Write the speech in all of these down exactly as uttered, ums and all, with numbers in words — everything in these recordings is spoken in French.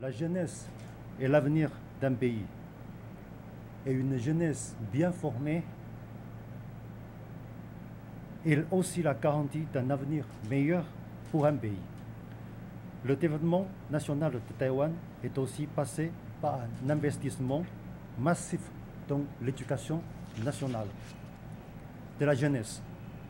La jeunesse est l'avenir d'un pays. Et une jeunesse bien formée est aussi la garantie d'un avenir meilleur pour un pays. Le développement national de Taïwan est aussi passé par un investissement massif dans l'éducation nationale de la jeunesse.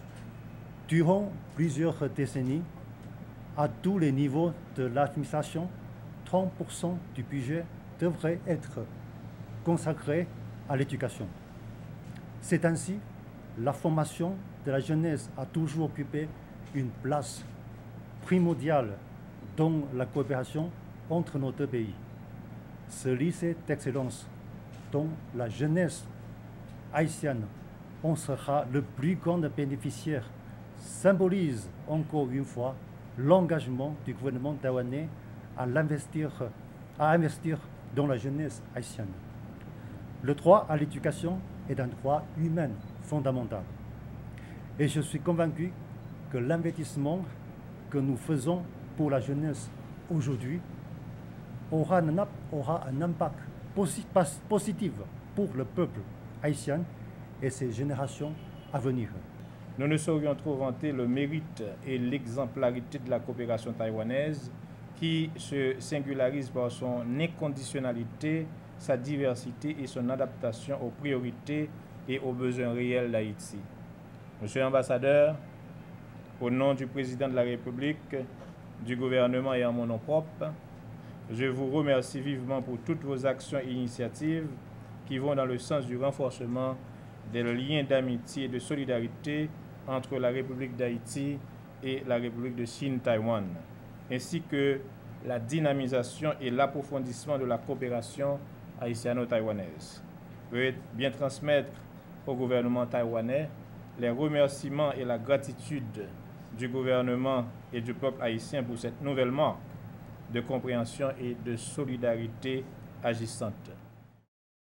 Durant plusieurs décennies, à tous les niveaux de l'administration, trente pour cent du budget devrait être consacré à l'éducation. C'est ainsi, la formation de la jeunesse a toujours occupé une place primordiale dans la coopération entre nos deux pays. Ce lycée d'excellence dont la jeunesse haïtienne en sera le plus grand bénéficiaire symbolise encore une fois l'engagement du gouvernement taïwanais à investir, à investir dans la jeunesse haïtienne. Le droit à l'éducation est un droit humain fondamental. Et je suis convaincu que l'investissement que nous faisons pour la jeunesse aujourd'hui aura un, aura un impact positif pour le peuple haïtien et ses générations à venir. Nous ne saurions trop vanter le mérite et l'exemplarité de la coopération taïwanaise qui se singularise par son inconditionnalité, sa diversité et son adaptation aux priorités et aux besoins réels d'Haïti. Monsieur l'ambassadeur, au nom du président de la République, du gouvernement et en mon nom propre, je vous remercie vivement pour toutes vos actions et initiatives qui vont dans le sens du renforcement des liens d'amitié et de solidarité entre la République d'Haïti et la République de Chine-Taïwan, ainsi que la dynamisation et l'approfondissement de la coopération haïtiano-taïwanaise. Veuillez bien transmettre au gouvernement taïwanais les remerciements et la gratitude du gouvernement et du peuple haïtien pour cette nouvelle marque de compréhension et de solidarité agissante.